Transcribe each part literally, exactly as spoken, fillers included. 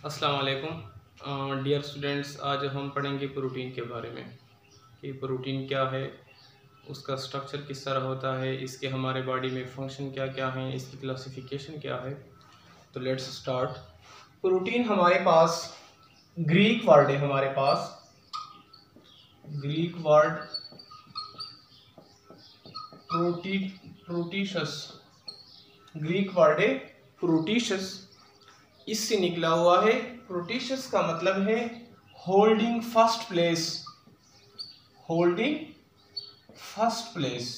अस्सलाम वालेकुम dear students. आज हम पढ़ेंगे प्रोटीन के बारे में कि प्रोटीन क्या है, उसका स्ट्रक्चर किस तरह होता है, इसके हमारे बॉडी में फंक्शन क्या क्या हैं, इसकी क्लासिफिकेशन क्या है। तो लेट्स स्टार्ट। प्रोटीन हमारे पास ग्रीक वर्ड है, हमारे पास ग्रीक वर्ड प्रोटी प्रोटीशस ग्रीक वर्ड है प्रोटीशस, इससे निकला हुआ है। प्रोटीशस का मतलब है holding first place, holding first place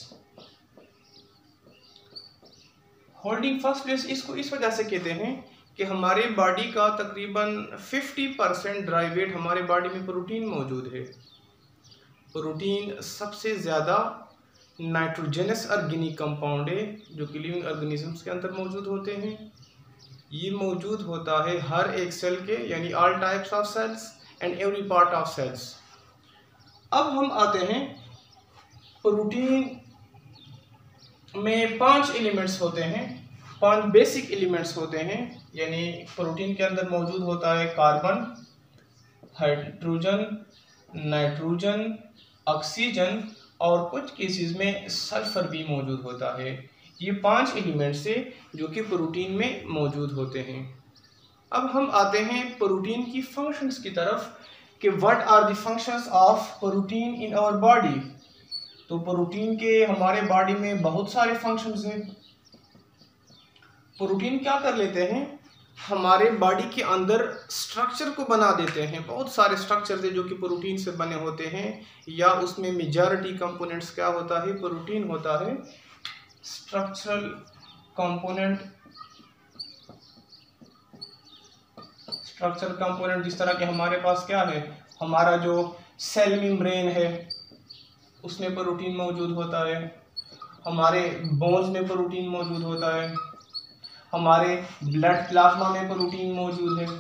holding first place. इसको इस वजह से कहते हैं कि हमारे बॉडी का तकरीबन पचास परसेंट ड्राई वेट हमारे बॉडी में प्रोटीन मौजूद है। प्रोटीन सबसे ज़्यादा नाइट्रोजनस ऑर्गेनिक कंपाउंड है जो कि लिविंग ऑर्गेनिजम्स के अंदर मौजूद होते हैं। ये मौजूद होता है हर एक सेल के, यानी all types of cells and every part of cells. अब हम आते हैं, प्रोटीन में पांच एलिमेंट्स होते हैं, पांच बेसिक एलिमेंट्स होते हैं। यानी प्रोटीन के अंदर मौजूद होता है कार्बन, हाइड्रोजन, नाइट्रोजन, ऑक्सीजन और कुछ केसेस में सल्फर भी मौजूद होता है। ये पांच एलिमेंट्स है जो कि प्रोटीन में मौजूद होते हैं। अब हम आते हैं प्रोटीन की फंक्शंस की तरफ कि what are the functions of protein in our body. तो प्रोटीन के हमारे बॉडी में बहुत सारे फंक्शंस हैं। प्रोटीन क्या कर लेते हैं, हमारे बॉडी के अंदर स्ट्रक्चर को बना देते हैं। बहुत सारे स्ट्रक्चर है जो कि प्रोटीन से बने होते हैं, या उसमें मेजॉरिटी कंपोनेंट्स क्या होता है, प्रोटीन होता है। स्ट्रक्चरल कंपोनेंट स्ट्रक्चरल कंपोनेंट जिस तरह के हमारे पास क्या है, हमारा जो सेल मेम्ब्रेन है उसमें प्रोटीन मौजूद होता है, हमारे बोन्स में प्रोटीन मौजूद होता है, हमारे ब्लड प्लाज्मा में प्रोटीन मौजूद है,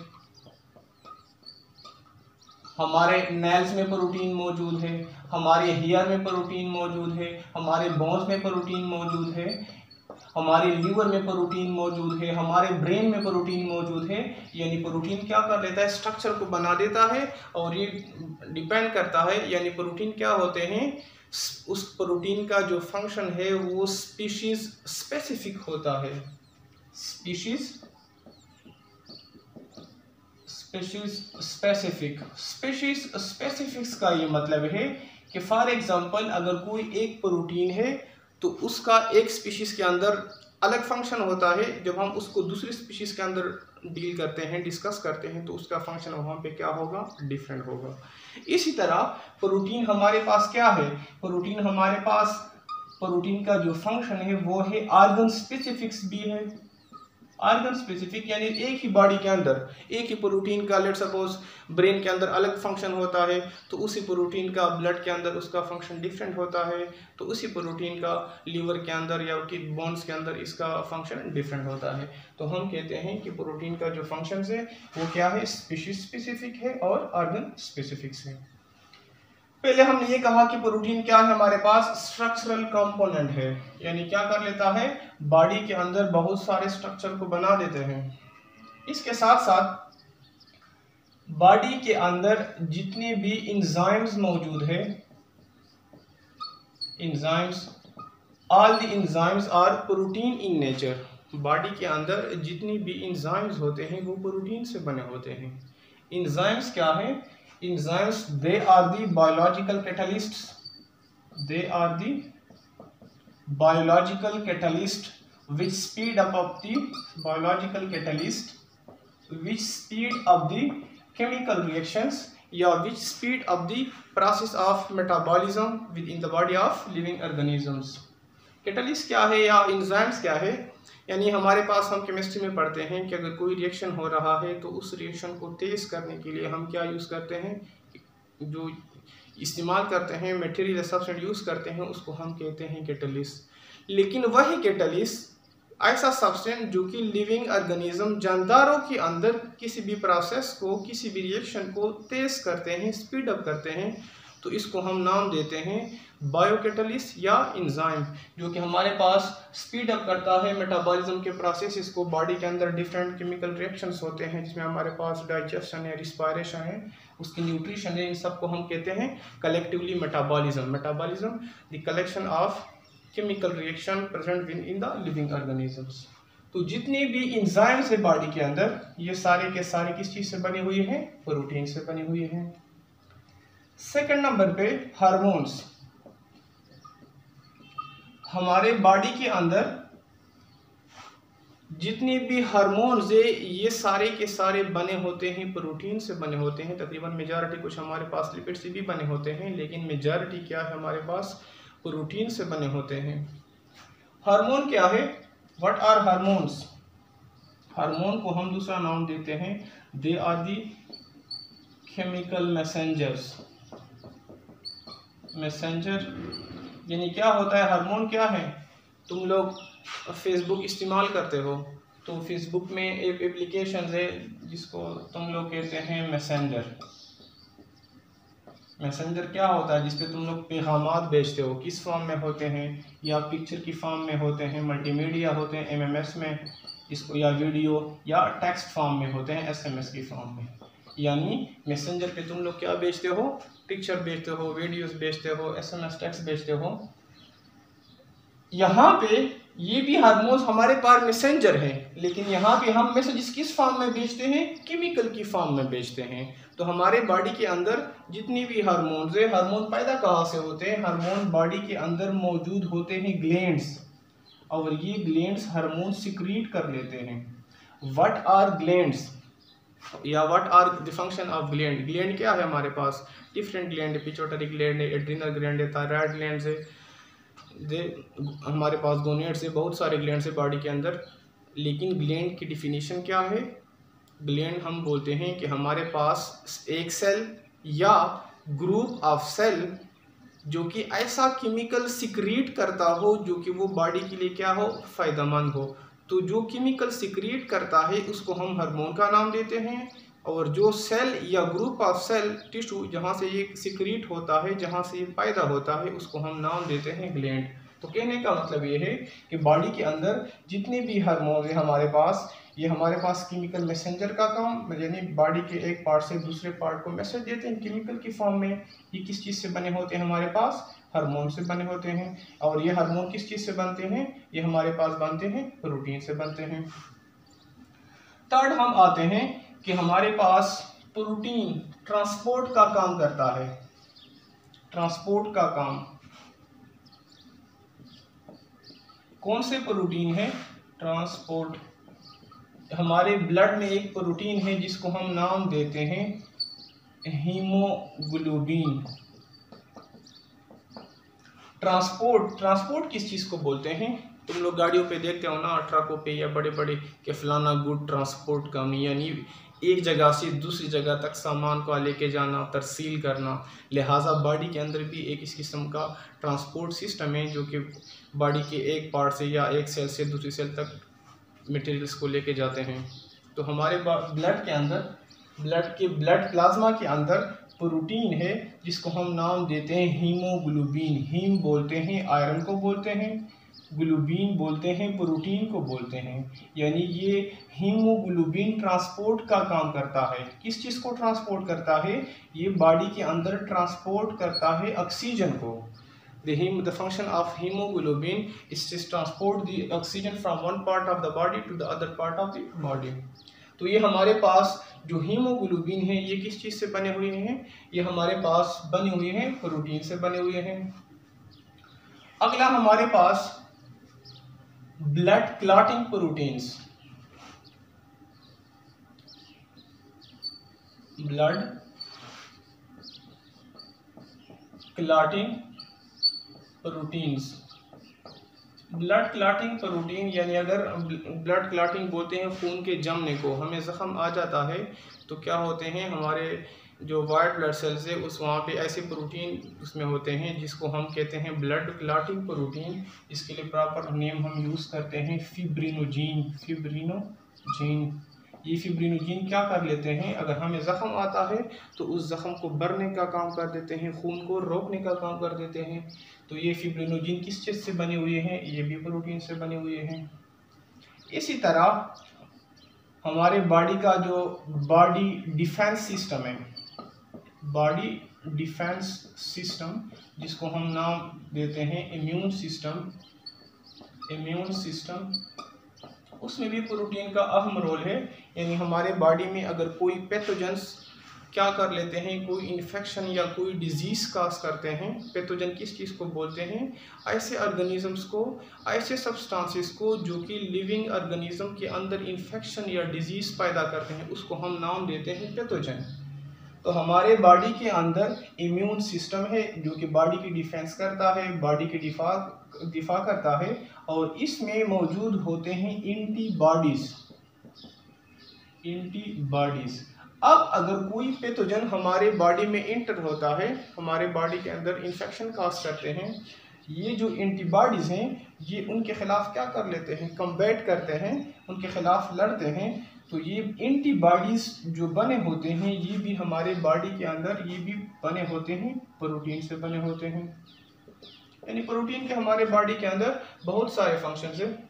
हमारे नेल्स में प्रोटीन मौजूद है, हमारे हेयर में प्रोटीन मौजूद है, हमारे बोन्स में प्रोटीन मौजूद है, हमारे लीवर में प्रोटीन मौजूद है, हमारे ब्रेन में प्रोटीन मौजूद है। यानी प्रोटीन क्या कर लेता है, स्ट्रक्चर को बना देता है। और ये डिपेंड करता है, यानी प्रोटीन क्या होते हैं, उस प्रोटीन का जो फंक्शन है वो स्पीशीज स्पेसिफिक होता है। Species species specific species specifics का ये मतलब है कि फॉर एग्जांपल अगर कोई एक प्रोटीन है तो उसका एक स्पीशीज के अंदर अलग फंक्शन होता है। जब हम उसको दूसरी स्पीशीज के अंदर डील करते हैं, डिस्कस करते हैं, तो उसका फंक्शन वहाँ पे क्या होगा, डिफरेंट होगा। इसी तरह प्रोटीन हमारे पास क्या है, प्रोटीन हमारे पास प्रोटीन का जो फंक्शन है वो है ऑर्गन स्पेसिफिक्स भी है। ऑर्गन स्पेसिफिक यानी एक ही बॉडी के अंदर एक ही प्रोटीन का, लेट सपोज ब्रेन के अंदर अलग फंक्शन होता है तो उसी प्रोटीन का ब्लड के अंदर उसका फंक्शन डिफरेंट होता है, तो उसी प्रोटीन का लीवर के अंदर या कि बोन्स के अंदर इसका फंक्शन डिफरेंट होता है। तो हम कहते हैं कि प्रोटीन का जो फंक्शन है वो क्या है, स्पीशीज स्पेसिफिक है और ऑर्गन स्पेसिफिक है। पहले हमने ये कहा कि प्रोटीन क्या है, हमारे पास स्ट्रक्चरल कंपोनेंट है, यानी क्या कर लेता है, बॉडी के अंदर बहुत सारे स्ट्रक्चर को बना देते हैं। इसके साथ साथ बॉडी के अंदर जितने भी एंजाइम्स मौजूद है, enzymes all the enzymes are protein in nature. Body के अंदर जितनी भी एंजाइम्स होते हैं वो प्रोटीन से बने होते हैं। एंजाइम्स क्या है, enzymes they are the biological catalysts they are the biological catalyst which speed up of the biological catalyst which speed up the chemical reactions या which speed up the process of metabolism within the body of living organisms। Catalyst क्या है या enzymes क्या है, यानी हमारे पास हम chemistry में पढ़ते हैं कि अगर कोई रिएक्शन हो रहा है तो उस रिएक्शन को तेज करने के लिए हम क्या यूज़ करते हैं, जो इस्तेमाल करते हैं मटेरियल सब्सटेंस यूज़ करते हैं, उसको हम कहते हैं कैटलिस्ट। लेकिन वही कैटलिस्ट ऐसा सब्सटेंस जो कि लिविंग ऑर्गेनिज्म जानदारों के अंदर किसी भी प्रोसेस को, किसी भी रिएक्शन को तेज करते हैं, स्पीड अप करते हैं, तो इसको हम नाम देते हैं बायोकैटालिस्ट या एंजाइम, जो कि हमारे पास स्पीड अप करता है मेटाबॉलिज्म के प्रोसेस को। बॉडी के अंदर डिफरेंट केमिकल रिएक्शंस होते हैं, जिसमें हमारे पास डाइजेशन है, रिस्पायरेशन है, उसकी न्यूट्रिशन है, इन सबको हम कहते हैं collectively metabolism. Metabolism the collection of chemical reaction present in the living organisms. तो जितने भी एंजाइम्स है बॉडी के अंदर, ये सारे के सारे किस चीज से बने हुए हैं? प्रोटीन से बने हुए हैं। सेकंड नंबर पे हार्मोन्स। हमारे बॉडी के अंदर जितने भी हार्मोन्स है, ये सारे के सारे बने होते हैं प्रोटीन से बने होते हैं। तकरीबन मेजॉरिटी, कुछ हमारे पास लिपिड से भी बने होते हैं, लेकिन मेजॉरिटी क्या है हमारे पास? प्रोटीन से बने होते हैं। हार्मोन क्या है? What are hormones? हार्मोन को हम दूसरा नाम देते हैं they are the chemical messengers. Messenger यानी क्या होता है? हार्मोन क्या है? तुम लोग फेसबुक इस्तेमाल करते हो, तो फेसबुक में एक एप्लीकेशन है जिसको तुम लोग कहते हैं मैसेंजर। मैसेंजर क्या होता है? जिसपे तुम लोग पैगामात भेजते हो। किस फॉर्म में होते हैं? या पिक्चर की फॉर्म में होते हैं, मल्टीमीडिया होते हैं एमएमएस में इसको, या वीडियो या टेक्स्ट फॉर्म में होते हैं एसएमएस की फॉर्म में। यानी मैसेंजर पे तुम लोग क्या भेजते हो? पिक्चर भेजते हो, वीडियोस भेजते हो, एसएमएस टेक्स्ट भेजते हो। यहाँ पे ये भी हार्मोन्स हमारे पास मैसेंजर हैं, लेकिन यहाँ पे हम मैसेज किस फॉर्म में भेजते हैं? केमिकल की फॉर्म में भेजते हैं। तो हमारे बॉडी के अंदर जितनी भी हार्मोन्स है, हार्मोन पैदा कहाँ से होते हैं? हार्मोन बॉडी के अंदर मौजूद होते हैं ग्लैंड्स, और ये ग्लैंड्स हार्मोन सिक्रीट कर लेते हैं। व्हाट आर ग्लैंड्स या what are the function of gland? Gland क्या है हमारे पास? डिफरेंट ग्लैंड है, पिट्यूटरी ग्लैंड है, एड्रिनल ग्लैंड है, थायराइड ग्लैंड है, दे हमारे पास गोनेड्स है, बहुत सारे ग्लैंड्स है बॉडी के अंदर। लेकिन ग्लैंड की डिफिनीशन क्या है? ग्लैंड हम बोलते हैं कि हमारे पास एक सेल या ग्रुप ऑफ सेल जो कि ऐसा केमिकल सिक्रीट करता हो जो कि वो बॉडी के लिए क्या हो? फायदेमंद हो। तो जो केमिकल सिक्रीट करता है उसको हम हार्मोन का नाम देते हैं, और जो सेल या ग्रुप ऑफ सेल टिश्यू जहाँ से ये सिक्रीट होता है, जहाँ से ये पैदा होता है, उसको हम नाम देते हैं ग्लैंड। तो कहने का मतलब ये है कि बॉडी के अंदर जितने भी हार्मोन है हमारे पास, ये हमारे पास केमिकल मैसेंजर का काम, यानी बॉडी के एक पार्ट से दूसरे पार्ट को मैसेज देते हैं केमिकल की फॉर्म में। ये किस चीज़ से बने होते हैं हमारे पास? हार्मोन से बने होते हैं। और ये हार्मोन किस चीज़ से बनते हैं? ये हमारे पास बनते हैं प्रोटीन से बनते हैं। थर्ड हम आते हैं कि हमारे पास प्रोटीन ट्रांसपोर्ट का काम करता है। ट्रांसपोर्ट का काम कौन से प्रोटीन है? ट्रांसपोर्ट। हमारे ब्लड में एक प्रोटीन है जिसको हम नाम देते हैं हीमोग्लोबिन। ट्रांसपोर्ट ट्रांसपोर्ट किस चीज़ को बोलते हैं? तुम लोग गाड़ियों पे देखते हो ना, ट्रकों पे या बड़े बड़े के फलाना गुड ट्रांसपोर्ट कंपनी, यानी एक जगह से दूसरी जगह तक सामान को लेके जाना, तरसील करना। लिहाजा बॉडी के अंदर भी एक इस किस्म का ट्रांसपोर्ट सिस्टम है जो कि बॉडी के एक पार्ट से या एक सेल से दूसरी सेल तक मटेरियल्स को लेके जाते हैं। तो हमारे ब्लड के अंदर, ब्लड के ब्लड प्लाज्मा के अंदर प्रोटीन है जिसको हम नाम देते हैं हीमोग्लोबिन। हीम बोलते हैं आयरन को बोलते हैं, ग्लोबिन बोलते हैं प्रोटीन को बोलते हैं। यानी ये हीमोग्लोबिन ट्रांसपोर्ट का काम करता है। किस चीज़ को ट्रांसपोर्ट करता है? ये बॉडी के अंदर ट्रांसपोर्ट करता है ऑक्सीजन को। The hem the function of hemoglobin is to transport the oxygen from one part of the body to the other part of the body. तो ये हमारे पास जो हीमोग्लोबिन है ये किस चीज़ से बने हुए हैं? ये हमारे पास बने हुए हैं प्रोटीन से बने हुए हैं। अगला हमारे पास blood clotting proteins. Blood clotting proteins. Blood clotting protein यानी अगर ब्लड क्लॉटिंग बोलते हैं खून के जमने को, हमें जख्म आ जाता है तो क्या होते हैं हमारे जो वाइट ब्लड सेल्स है उस वहाँ पे ऐसे प्रोटीन उसमें होते हैं जिसको हम कहते हैं ब्लड क्लॉटिंग प्रोटीन। इसके लिए प्रॉपर नेम हम यूज़ करते हैं फिब्रिनोजीन। फिब्रिनोजीन ये फिब्रिनोजीन क्या कर लेते हैं, अगर हमें ज़ख़म आता है तो उस ज़ख़म को भरने का काम कर देते हैं, खून को रोकने का काम कर देते हैं। तो ये फिब्रिनोजीन किस चीज़ से बने हुए हैं, ये भी प्रोटीन से बने हुए हैं। इसी तरह हमारे बॉडी का जो बॉडी डिफेंस सिस्टम है, बॉडी डिफेंस सिस्टम जिसको हम नाम देते हैं इम्यून सिस्टम, इम्यून सिस्टम उसमें भी प्रोटीन का अहम रोल है। यानी हमारे बॉडी में अगर कोई पैथोजेंस क्या कर लेते हैं, कोई इन्फेक्शन या कोई डिजीज़ काज करते हैं, पैथोजन किस चीज़ को बोलते हैं, ऐसे ऑर्गेनिजम्स को, ऐसे सब्सटेंसेस को जो कि लिविंग ऑर्गेनिज्म के अंदर इन्फेक्शन या डिजीज़ पैदा करते हैं, उसको हम नाम देते हैं पैथोजन। तो हमारे बॉडी के अंदर इम्यून सिस्टम है जो कि बॉडी की डिफेंस करता है, बॉडी की दिफा दिफा करता है, और इसमें मौजूद होते हैं एंटीबॉडीज, एंटीबॉडीज। अब अगर कोई पैथोजन हमारे बॉडी में इंटर होता है, हमारे बॉडी के अंदर इन्फेक्शन काज करते हैं, ये जो एंटीबॉडीज़ हैं ये उनके खिलाफ क्या कर लेते हैं, कम्बैट करते हैं, उनके खिलाफ लड़ते हैं। तो ये एंटीबॉडीज़ जो बने होते हैं ये भी हमारे बॉडी के अंदर ये भी बने होते हैं, प्रोटीन से बने होते हैं। यानी प्रोटीन के हमारे बॉडी के अंदर बहुत सारे फंक्शंस हैं।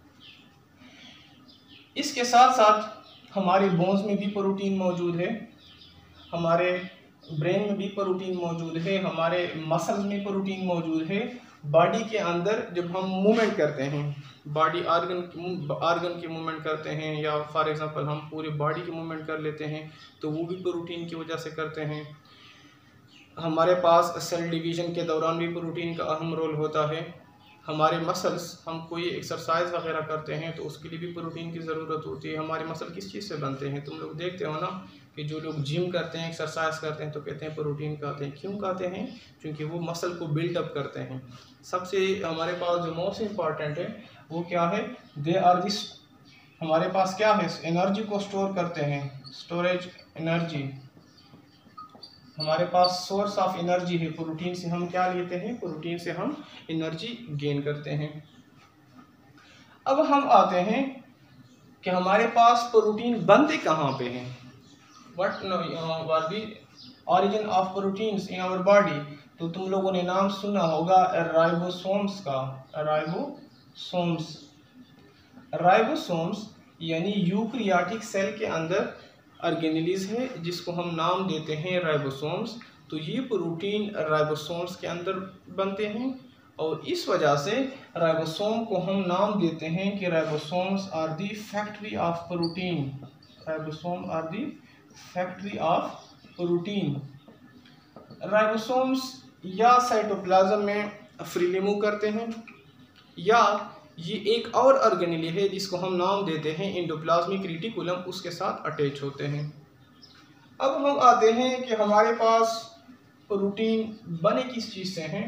इसके साथ साथ हमारे बोन्स में भी प्रोटीन मौजूद है, हमारे ब्रेन में भी प्रोटीन मौजूद है, हमारे मसल्स में प्रोटीन मौजूद है। बॉडी के अंदर जब हम मूवमेंट करते हैं, बॉडी आर्गन आर्गन की मूवमेंट करते हैं, या फॉर एग्जांपल हम पूरे बॉडी की मूवमेंट कर लेते हैं, तो वो भी प्रोटीन की वजह से करते हैं। हमारे पास सेल डिवीज़न के दौरान भी प्रोटीन का अहम रोल होता है। हमारे मसल्स, हम कोई एक्सरसाइज वगैरह करते हैं तो उसके लिए भी प्रोटीन की ज़रूरत होती है। हमारे मसल किस चीज़ से बनते हैं, तुम लोग देखते हो ना कि जो लोग जिम करते हैं, एक्सरसाइज करते हैं, तो कहते हैं प्रोटीन खाते हैं। क्यों खाते हैं? क्योंकि वो मसल को बिल्डअप करते हैं। सबसे हमारे पास जो मोस्ट इम्पॉर्टेंट है वो क्या है, दे आर दिस, हमारे पास क्या है, एनर्जी को स्टोर करते हैं, स्टोरेज एनर्जी। हमारे पास सोर्स ऑफ एनर्जी है, प्रोटीन से हम क्या लेते हैं, प्रोटीन से हम एनर्जी गेन करते हैं। अब हम आते हैं कि हमारे पास प्रोटीन बनते कहाँ पे हैं, what are the origin of proteins in our body. तो तुम लोगों ने नाम सुना होगा राइबोसोम्स का, राइबोसोम्स। राइबोसोम्स यानी यूकैरियोटिक सेल के अंदर ऑर्गेनेलिज है जिसको हम नाम देते हैं राइबोसोम्स। तो ये प्रोटीन राइबोसोम्स के अंदर बनते हैं, और इस वजह से राइबोसोम को हम नाम देते हैं कि ribosomes are the factory of protein. Ribosome are the factory of protein. Ribosomes या साइटोप्लाज्म में फ्रीली मूव करते हैं, या ये एक और ऑर्गेनेली है जिसको हम नाम देते हैं एंडोप्लाज्मिक रेटिकुलम, उसके साथ अटैच होते हैं। अब हम आते हैं कि हमारे पास प्रोटीन बने किस चीज़ से हैं।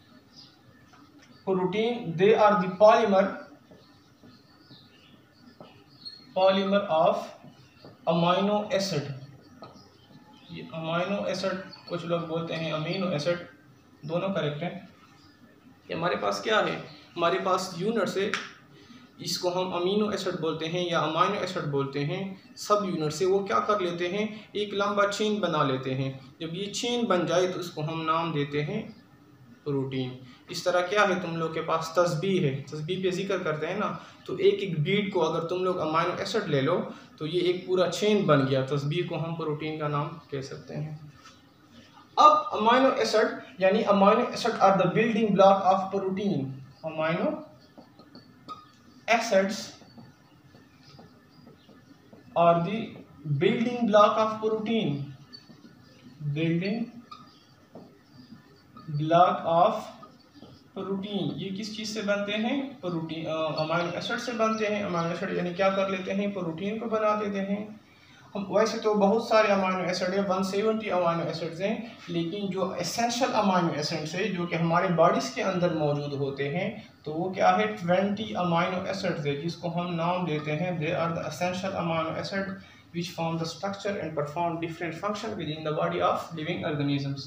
Protein they are the polymer, polymer of amino acid. ये अमाइनो एसिड, कुछ लोग बोलते हैं अमीनो एसिड, दोनों करेक्ट हैं। कि हमारे पास क्या है, हमारे पास यूनिट्स है, इसको हम अमीनो एसिड बोलते हैं या अमाइनो एसिड बोलते हैं। सब यूनिट से वो क्या कर लेते हैं, एक लंबा चेन बना लेते हैं। जब ये चेन बन जाए तो इसको हम नाम देते हैं प्रोटीन। इस तरह क्या है, तुम लोग के पास तस्बीह है, तस्बीह पे जिक्र करते हैं ना, तो एक एक बीट को अगर तुम लोग अमाइनो एसिड ले लो तो ये एक पूरा चेन बन गया, तस्बीह को हम प्रोटीन का नाम कह सकते हैं। अब अमाइनो एसिड यानी amino acid are the building block of protein. Amino acids are the building block of protein, building block of protein. ये किस चीज़ से बनते हैं, प्रोटीन अमाइनो एसिड से बनते हैं। अमाइनो एसिड यानी क्या कर लेते हैं, प्रोटीन को बना देते हैं। हम वैसे तो बहुत सारे अमाइनो एसिड है, एक सौ सत्तर अमाइनो एसिड्स हैं, लेकिन जो एसेंशियल अमाइनो एसिड्स है जो कि हमारे बॉडीज के अंदर मौजूद होते हैं, तो वो क्या है, बीस अमाइनो एसिड्स है जिसको हम नाम देते हैं they are the essential amino acid. which form the structure and perform different function within the body of living organisms.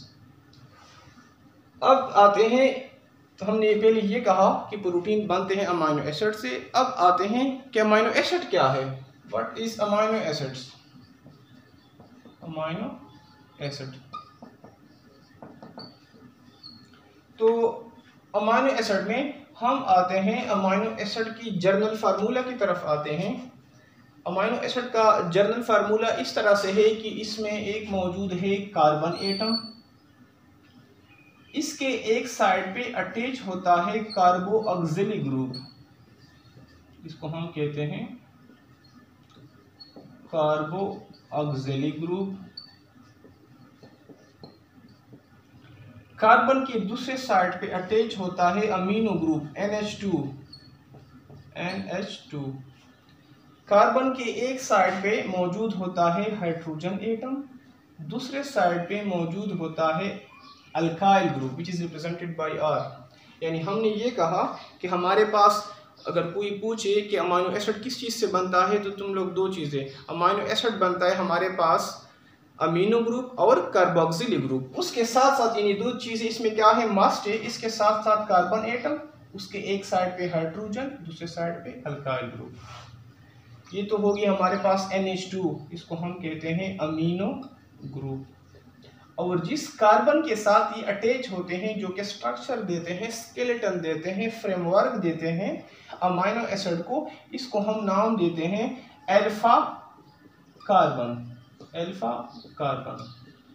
अब आते हैं, तो हमने पहले ये कहा कि प्रोटीन बनते हैं अमाइनो एसिड से। अब आते हैं कि अमाइनो एसिड क्या है। What is amino acids? Amino acid, तो अमाइनो एसिड में हम आते हैं अमाइनो एसिड की जर्नल फार्मूला की तरफ आते हैं। अमाइनो एसिड का जर्नल फार्मूला इस तरह से है कि इसमें एक मौजूद है कार्बन एटम, इसके एक साइड पे अटैच होता है कार्बो ऑक्सिलरी ग्रुप, इसको हम कहते हैं कार्बो ऑक्सिलरी ग्रुप। कार्बन के दूसरे साइड पे अटैच होता है amino group N H two, N H two. Carbon के एक साइड पे मौजूद होता है हाइड्रोजन एटम, दूसरे साइड पे मौजूद होता है alkyl group which is represented by R. यानी हमने ये कहा कि हमारे पास अगर कोई पूछे कि अमाइनो एसिड किस चीज़ से बनता है, तो तुम लोग दो चीज़ें, अमाइनो एसिड बनता है हमारे पास अमीनो ग्रुप और कार्बोक्सिलिक ग्रुप। उसके साथ साथ यानी दो चीज़ें इसमें क्या है, मस्ट है, इसके साथ साथ कार्बन एटम, उसके एक साइड पे हाइड्रोजन, दूसरे साइड पे अल्काइल ग्रुप। ये तो होगी हमारे पास एन एच टू, इसको हम कहते हैं अमीनो ग्रुप। और जिस कार्बन के साथ ये अटैच होते हैं, जो कि स्ट्रक्चर देते हैं, स्केलेटन देते हैं, फ्रेमवर्क देते हैं अमाइनो एसिड को, इसको हम नाम देते हैं अल्फा कार्बन, अल्फा कार्बन।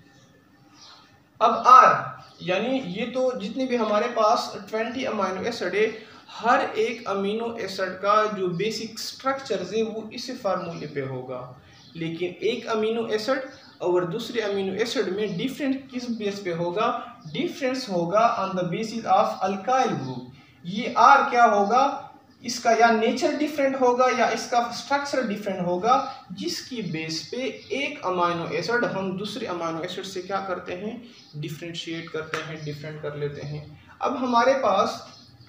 अब आर यानी ये तो जितने भी हमारे पास बीस अमीनो एसिड है, हर एक अमीनो एसिड का जो बेसिक स्ट्रक्चर है वो इसी फार्मूले पे होगा। लेकिन एक अमीनो एसिड और दूसरे अमीनो एसिड में डिफरेंस किस बेस पे होगा, डिफरेंस होगा on the basis of alkyl group. ये आर क्या होगा, इसका या नेचर डिफरेंट होगा या इसका स्ट्रक्चर डिफरेंट होगा, जिसकी बेस पे एक अमीनो एसिड हम दूसरे अमीनो एसिड से क्या करते हैं, डिफरेंशिएट करते हैं, डिफरेंट कर लेते हैं। अब हमारे पास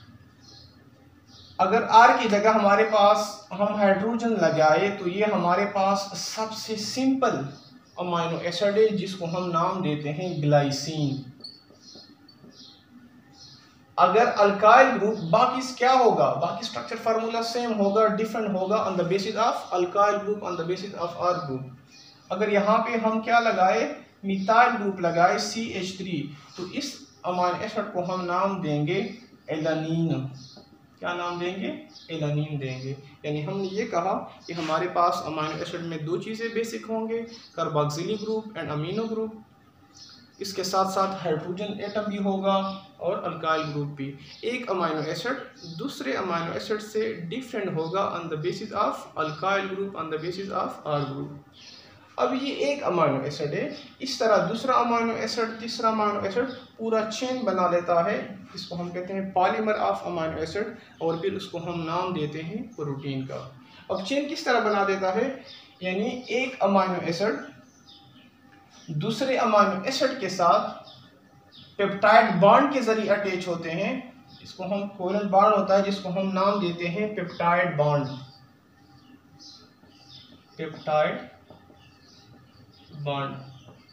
अगर आर की जगह हमारे पास हम हाइड्रोजन लगाए, तो ये हमारे पास सबसे सिंपल अमीनो एसिड है जिसको हम नाम देते हैं ग्लाइसिन। अगर अल्काइल ग्रुप, बाकी क्या होगा, बाकी स्ट्रक्चर फार्मूला सेम होगा, डिफरेंट होगा on the basis of alkyl group, on the basis of R group. अगर यहाँ पे हम क्या लगाए, मिथाइल ग्रुप लगाए सी एच थ्री, तो इस अमीनो एसिड को हम नाम देंगे एलानीन। क्या नाम देंगे, एलानीन देंगे। यानी हमने ये कहा कि हमारे पास अमीनो एसिड में दो चीज़ें बेसिक होंगे, carboxylic group and amino group, इसके साथ साथ हाइड्रोजन एटम भी होगा और अल्काइल ग्रुप भी। एक अमीनो एसिड दूसरे अमीनो एसिड से डिफरेंट होगा on the basis of alkyl group, on the basis of R group. अब ये एक अमीनो एसिड है, इस तरह दूसरा अमीनो एसिड, तीसरा अमीनो एसिड पूरा चेन बना लेता है, इसको हम कहते हैं पॉलीमर ऑफ अमीनो एसिड, और फिर उसको हम नाम देते हैं प्रोटीन का। अब चेन किस तरह बना देता है, यानी एक अमीनो एसिड दूसरे अमीनो एसिड के साथ पेप्टाइड बॉन्ड के जरिए अटैच होते हैं, इसको हम कोवलेंट बॉन्ड होता है जिसको हम नाम देते हैं peptide bond, peptide bond.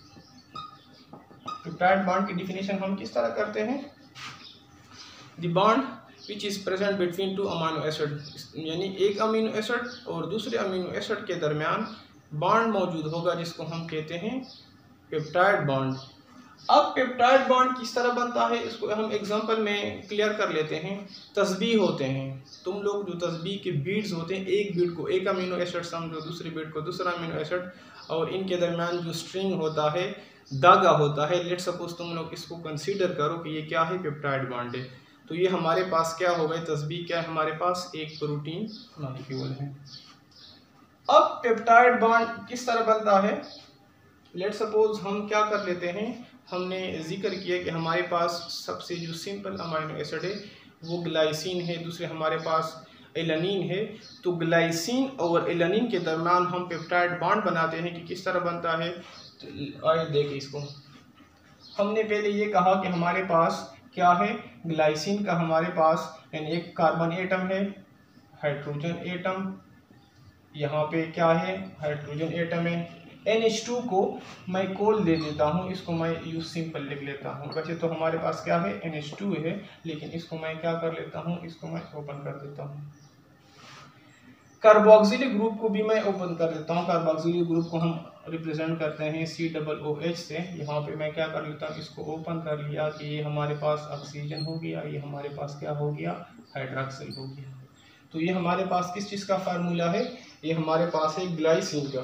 Peptide bond की डिफिनेशन हम किस तरह करते हैं, the bond which is present between two amino acid, यानी एक अमीनो एसिड और दूसरे अमीनो एसिड के दरमियान बॉन्ड मौजूद होगा जिसको हम कहते हैं पेप्टाइड बॉन्ड। अब पेप्टाइड बॉन्ड किस तरह बनता है, इसको हम एग्जांपल में क्लियर कर लेते हैं। तस्बीह होते हैं, तुम लोग जो तस्बीह के बीड्स होते हैं, एक बीड को एक अमीनो एसिड समझो, दूसरे बीड को दूसरा अमीनो एसिड, और इनके दरमियान जो स्ट्रिंग होता है, धागा होता है, लेट सपोज तुम लोग इसको कंसीडर करो कि ये क्या है, पेप्टाइड बॉन्ड है। तो ये हमारे पास क्या हो गई, तस्बीह क्या है, हमारे पास एक प्रोटीन मॉलिक्यूल है। अब पेप्टाइड बॉन्ड किस तरह बनता है, लेट सपोज हम क्या कर लेते हैं, हमने जिक्र किया कि हमारे पास सबसे जो सिंपल अमीनो एसिड है वो ग्लाइसिन है, दूसरे हमारे पास एलानीन है। तो ग्लाइसिन और एलानीन के दरमियान हम पेप्टाइड बॉन्ड बनाते हैं कि किस तरह बनता है। तो आइए देखें इसको। हमने पहले ये कहा कि हमारे पास क्या है, ग्लाइसिन का हमारे पास यानी एक कार्बन एटम है, हाइड्रोजन एटम, यहाँ पे क्या है, हाइड्रोजन एटम है। एन एच टू को मैं कोल दे देता हूँ, इसको मैं यूज सिंपल लिख लेता हूँ। वैसे तो हमारे पास क्या है, एन एच टू है, लेकिन इसको मैं क्या कर लेता हूँ, इसको मैं ओपन कर देता हूँ। कार्बोक्सिलिक ग्रुप को भी मैं ओपन कर देता हूँ। कार्बोक्सिलिक ग्रुप को हम रिप्रेजेंट करते हैं सी डबल ओ एच से। यहाँ पे मैं क्या कर लेता हूँ, इसको ओपन कर लिया कि ये हमारे पास ऑक्सीजन हो गया, ये हमारे पास क्या हो गया, हाइड्रोक्सिल हो गया। तो ये हमारे पास किस चीज़ का फार्मूला है, ये हमारे पास है ग्लाइसिन का।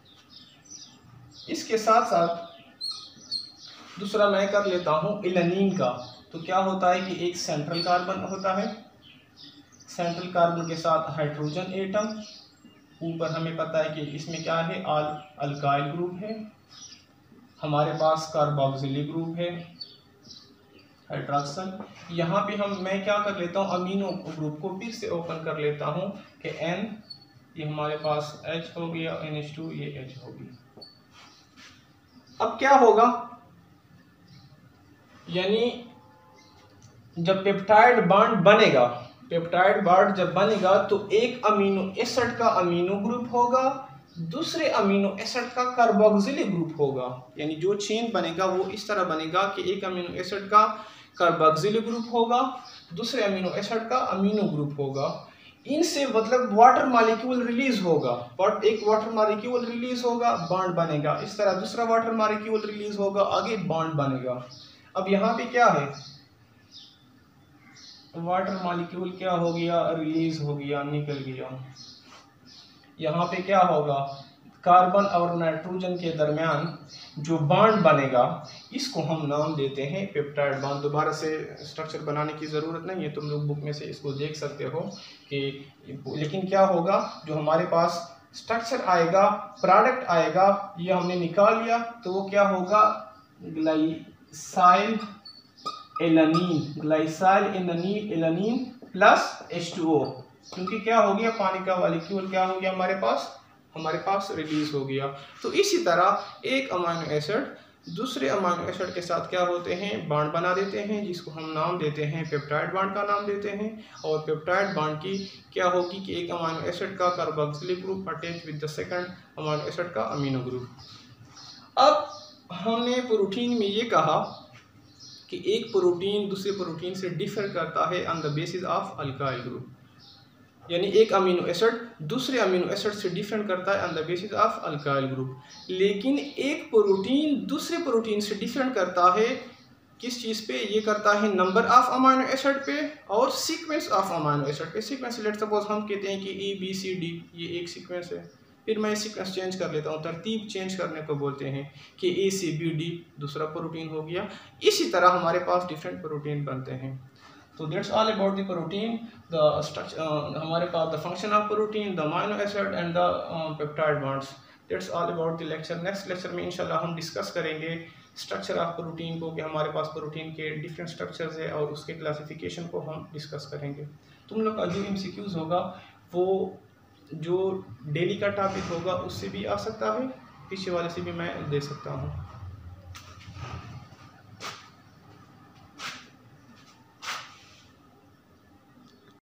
इसके साथ साथ दूसरा मैं कर लेता हूँ एलानिन का। तो क्या होता है कि एक सेंट्रल कार्बन होता है, सेंट्रल कार्बन के साथ हाइड्रोजन एटम, ऊपर हमें पता है कि इसमें क्या है, आल अल्काइल ग्रुप है, हमारे पास कार्बोक्सिलिक ग्रुप है, हाइड्रोक्सिल। यहाँ पे हम मैं क्या कर लेता हूँ, अमीनो ग्रुप को फिर से ओपन कर लेता हूँ कि एन, ये हमारे पास H हो गया, एन एच टू ये H हो गया। अब क्या होगा, यानी जब पेप्टाइड बॉन्ड बनेगा, पेप्टाइड बॉन्ड जब बनेगा तो एक अमीनो एसिड का अमीनो ग्रुप होगा, दूसरे अमीनो एसिड का कार्बोक्सिलिक ग्रुप होगा। यानी जो चेन बनेगा वो इस तरह बनेगा कि एक अमीनो एसिड का कार्बोक्सिलिक ग्रुप होगा, दूसरे अमीनो एसिड का अमीनो ग्रुप होगा। इनसे मतलब वाटर मॉलिक्यूल रिलीज होगा, बट एक वाटर मॉलिक्यूल रिलीज होगा, बॉन्ड बनेगा। इस तरह दूसरा वाटर मॉलिक्यूल रिलीज होगा, आगे बॉन्ड बनेगा। अब यहाँ पे क्या है, वाटर मॉलिक्यूल क्या हो गया, रिलीज हो गया, निकल गया। यहाँ पे क्या होगा, कार्बन और नाइट्रोजन के दरमियान जो बॉन्ड बनेगा इसको हम नाम देते हैं पेप्टाइड बॉन्ड। दोबारा से स्ट्रक्चर बनाने की ज़रूरत नहीं है, तुम लोग बुक में से इसको देख सकते हो कि, लेकिन क्या होगा, जो हमारे पास स्ट्रक्चर आएगा, प्रोडक्ट आएगा, ये हमने निकाल लिया, तो वो क्या होगा, glycyl alanine, glycyl alanine alanine plus H two O. क्योंकि क्या हो गया, पानी का मॉलिक्यूल क्या हो गया हमारे पास, हमारे पास रिलीज हो गया। तो इसी तरह एक अमीनो एसिड दूसरे अमीनो एसिड के साथ क्या होते हैं, बॉन्ड बना देते हैं, जिसको हम नाम देते हैं पेप्टाइड बॉन्ड का नाम देते हैं। और पेप्टाइड बॉन्ड की क्या होगी कि एक अमीनो एसिड का carboxylic group attach with the second amino acid का अमीनो ग्रुप। अब हमने प्रोटीन में ये कहा कि एक प्रोटीन दूसरे प्रोटीन से डिफर करता है on the basis of alkyl group, यानी एक अमीनो एसिड दूसरे अमीनो एसिड से डिफरेंट करता है on the basis of alkyl group. लेकिन एक प्रोटीन दूसरे प्रोटीन से डिफरेंट करता है किस चीज़ पे, ये करता है नंबर ऑफ अमीनो एसिड पे और सीक्वेंस ऑफ अमीनो एसिड पे। सीक्वेंस लेट सपोज हम कहते हैं कि ए बी सी डी ये एक सीक्वेंस है, फिर मैं सीक्वेंस चेंज कर लेता हूँ, तरतीब चेंज करने को बोलते हैं कि ए सी बी डी दूसरा प्रोटीन हो गया। इसी तरह हमारे पास डिफरेंट प्रोटीन बनते हैं। तो that's all about the protein, the structure, हमारे पास the function of protein, the amino acid and the peptide bonds. That's all about the lecture. Next lecture में इंशाल्लाह हम डिस्कस करेंगे स्ट्रक्चर ऑफ प्रोटीन को, कि हमारे पास प्रोटीन के डिफरेंट स्ट्रक्चर्स है और उसके क्लासिफिकेशन को हम डिस्कस करेंगे। तुम लोग का जो एम सी क्यूज़ होगा वो जो डेली का टॉपिक होगा उससे भी आ सकता है, पीछे वाले से भी मैं दे सकता हूँ।